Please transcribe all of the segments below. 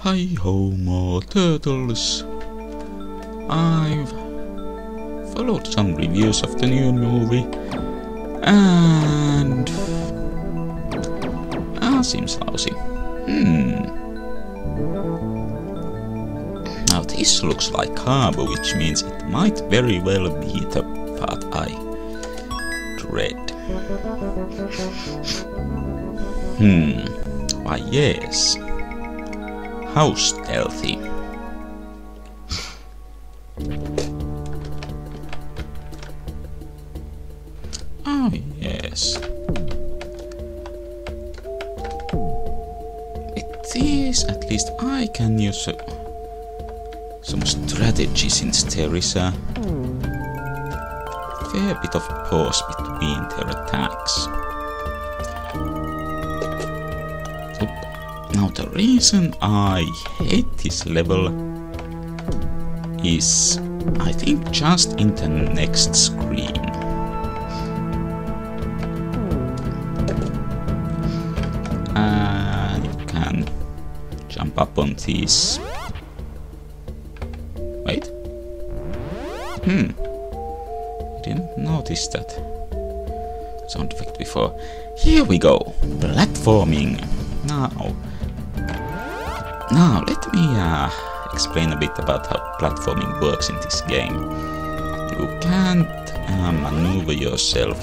Hi homo turtles! I've followed some reviews of the new movie and seems lousy. Now this looks like carbo, which means it might very well be the part I dread. Why yes. How stealthy. Oh yes. It is, at least I can use some strategy, since there is a fair bit of pause between their attacks. Now the reason I hate this level is, I think, just in the next screen. You can jump up on these. Wait. Didn't notice that sound effect before. Here we go. Platforming. Now let me explain a bit about how platforming works in this game. You can't maneuver yourself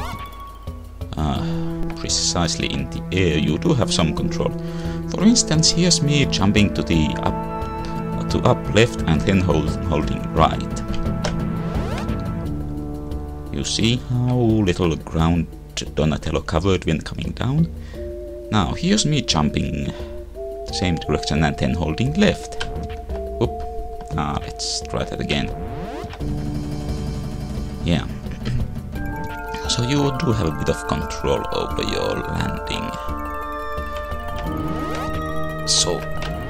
precisely in the air. You do have some control. For instance, here's me jumping to the up left and then holding right. You see how little ground Donatello covered when coming down? Now here's me jumping the same direction and then holding left. Oop. Let's try that again. Yeah. So you do have a bit of control over your landing. So,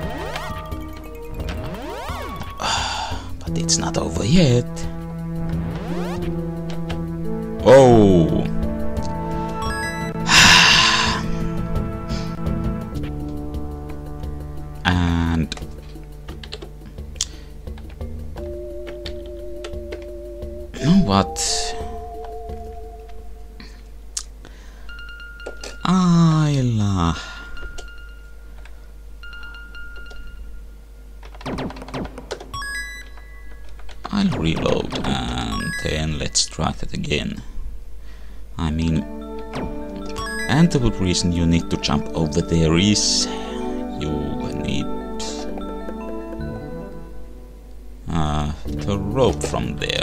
but it's not over yet. Oh! And you know what? I'll reload and then let's try that again. I mean, and the reason you need to jump over there is you need the rope from there.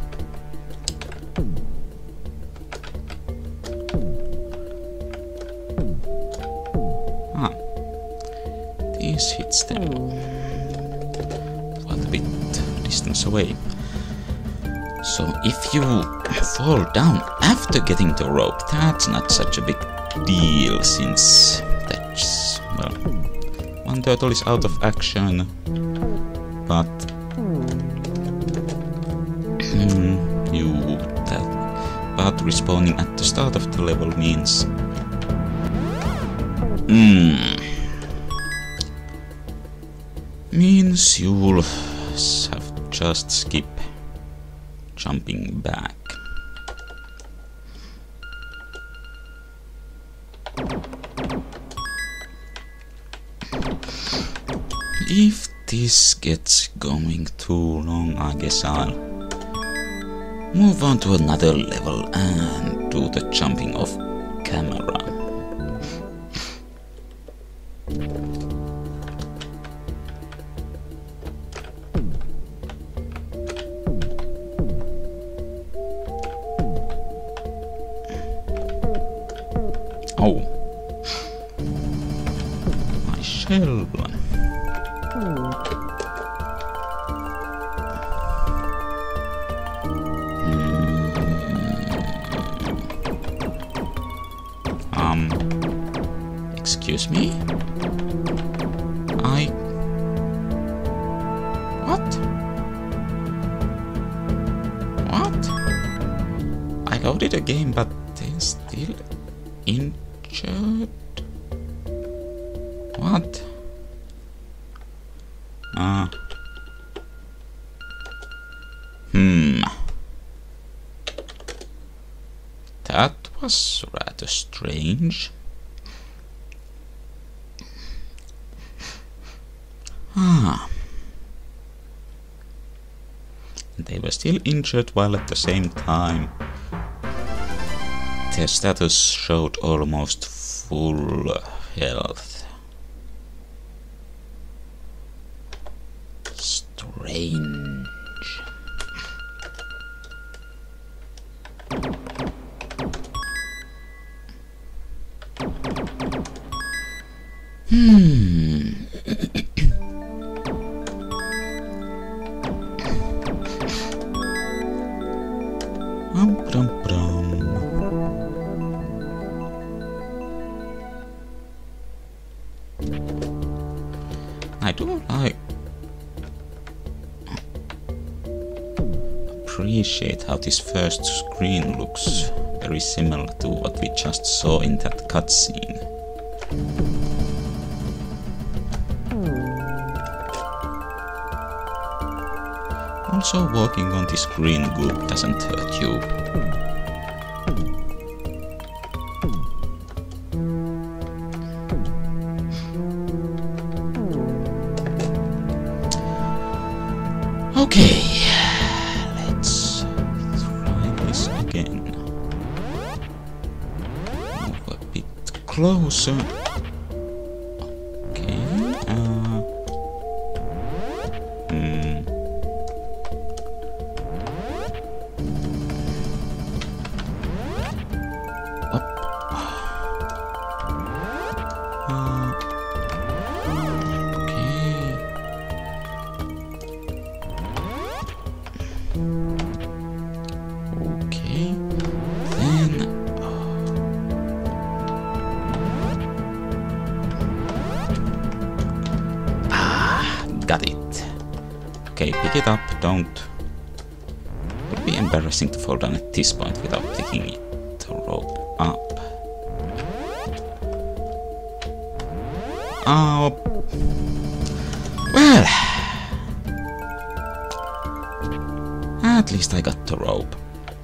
This hits them quite a bit distance away. So if you fall down after getting the rope, that's not such a big deal, since that's, well, one turtle is out of action, but but respawning at the start of the level means you'll have to just skip jumping back. If this gets going too long, I guess I'll move on to another level and do the jumping off camera. Oh, my shell. Excuse me? What? I loaded a game, but they're still injured? What? That was rather strange. They were still injured while at the same time their status showed almost full health. Strange. I do appreciate how this first screen looks very similar to what we just saw in that cutscene. Also, walking on this green goop doesn't hurt you. Okay, let's try this again. Move a bit closer. Okay, got it. Okay, pick it up, don't. It would be embarrassing to fall down at this point without picking the rope up. Oh. Well. At least I got the rope.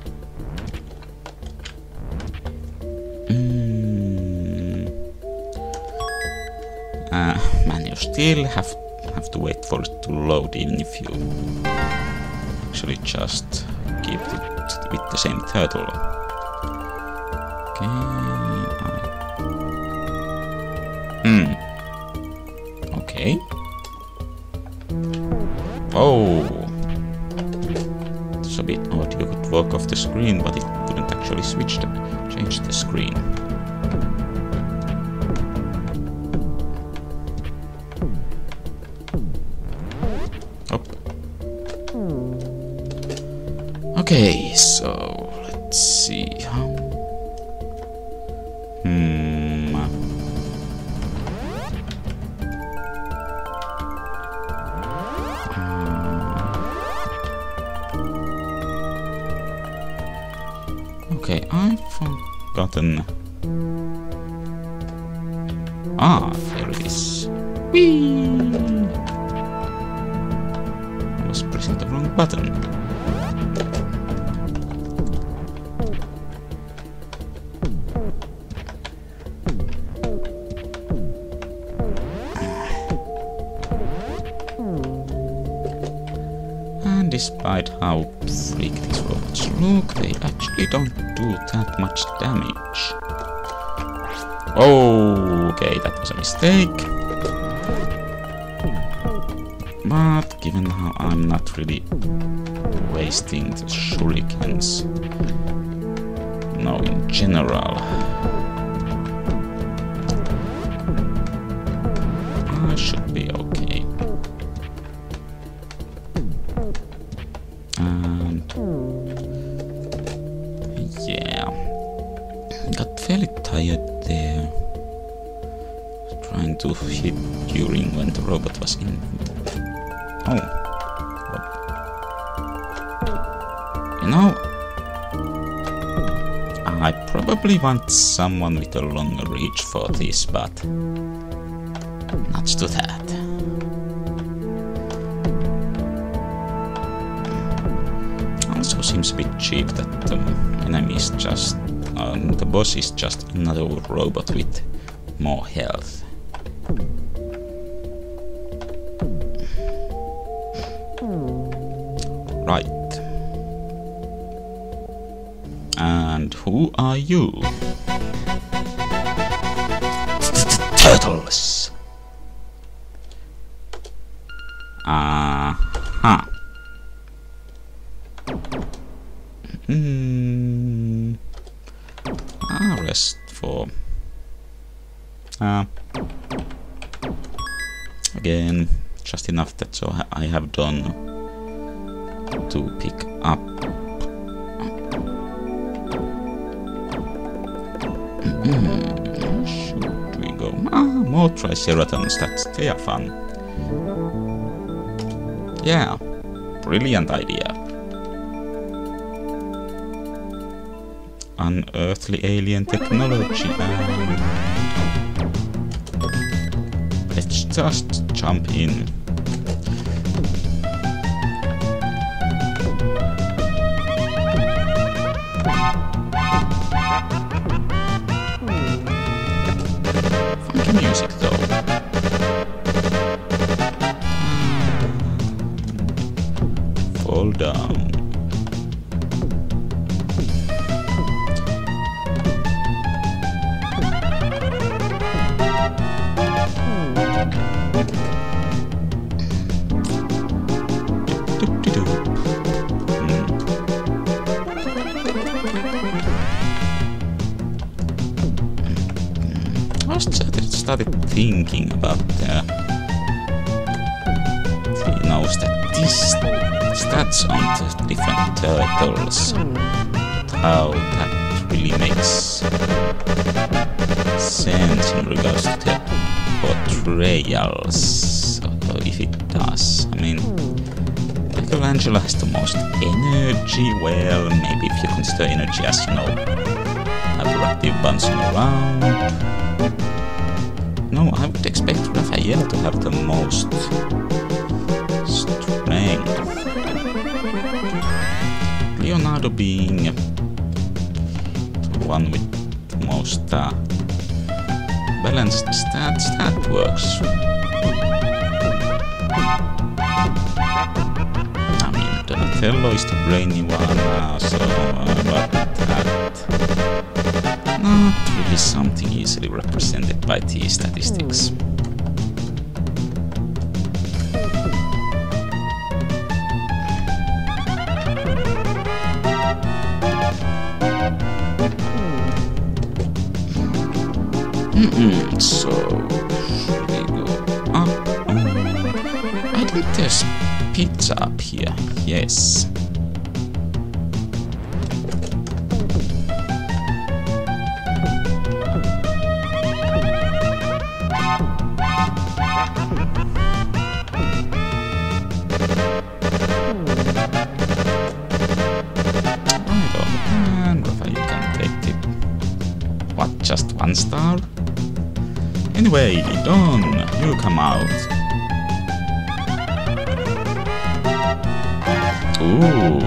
Man, you still have to wait for it to load, even if you actually just keep it with the same turtle. Okay. Okay. Oh. It's a bit odd. You could walk off the screen, but it wouldn't actually change the screen. Okay, so let's see how. Okay, I've forgotten. There it is. Whee! I was pressing the wrong button. Despite how freak these robots look, they actually don't do that much damage. Oh, okay, that was a mistake. But given how I'm not really wasting the shurikens, no, in general, I should be okay. And yeah, got fairly tired there, trying to hit during when the robot was in. Oh, you know, I probably want someone with a longer reach for this, but let's do that. also seems a bit cheap that the enemy is just... the boss is just another robot with more health. Right. And who are you? Turtles! Huh. Rest for... again, just enough that so I have done to pick up. Should we go? More Triceratons, they are fun. Yeah, brilliant idea. Unearthly alien technology. Let's just jump in. Funky music though. Fall down. I started thinking about you know, stats on the different turtles, how that really makes sense in regards to their portrayals, if it does. I mean, Michelangelo has the most energy. Well, maybe if you consider energy as, you know, hyperactive bouncing around. No, I would expect Raphael to have the most strength. Leonardo being the one with the most balanced stats, that works. I mean, Donatello is the brainy one, so but that not really something easily represented by these statistics. So, should we go up? I think there's pizza up here. Yes. Just one star? Anyway, Don, you come out. Ooh.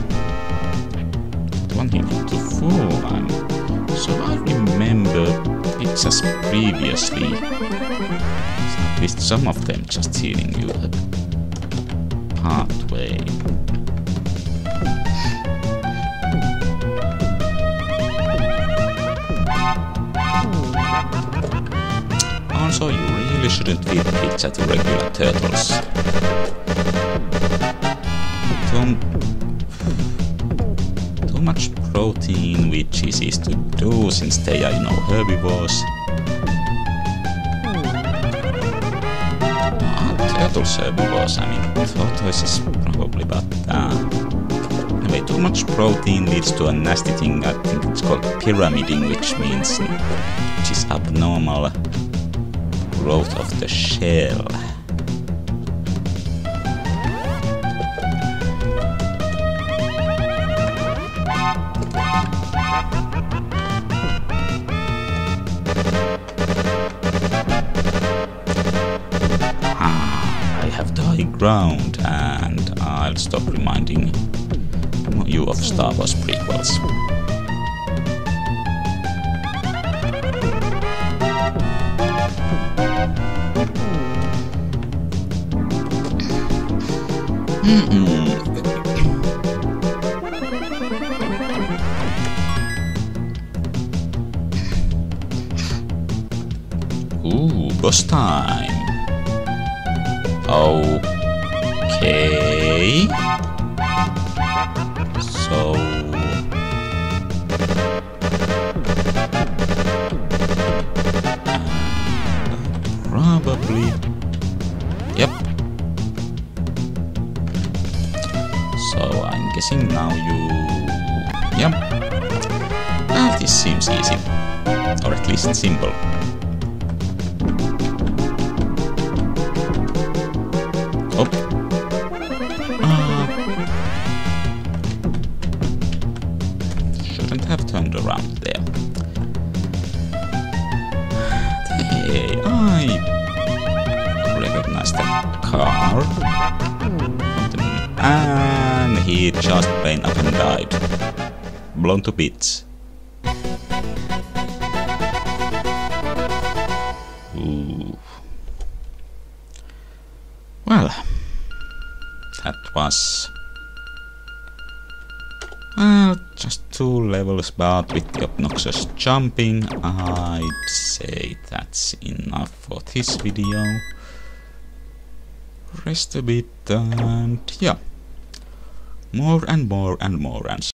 One hit to 4. So I remember pizzas previously. At least some of them just healing you the pathway. Also, you really shouldn't feed pizza to regular turtles. Too much protein, which is easy to do since they are, you know, herbivores. Turtles herbivores, I mean, tortoise is probably, but anyway, too much protein leads to a nasty thing. I think it's called pyramiding, which is abnormal growth of the shell. I have the high ground, and I'll stop reminding you of Star Wars prequels. Ooh, boss time. Okay. So probably. Yep. So I'm guessing now you. Yep. Well, this seems easy, or at least simple. Oh. Shouldn't have turned around there. Hey, I recognize that car. And he just went up and died. Blown to bits. Ooh. Well, that was just 2 levels, but with the obnoxious jumping, I'd say that's enough for this video. Rest a bit and yeah, more and more and more and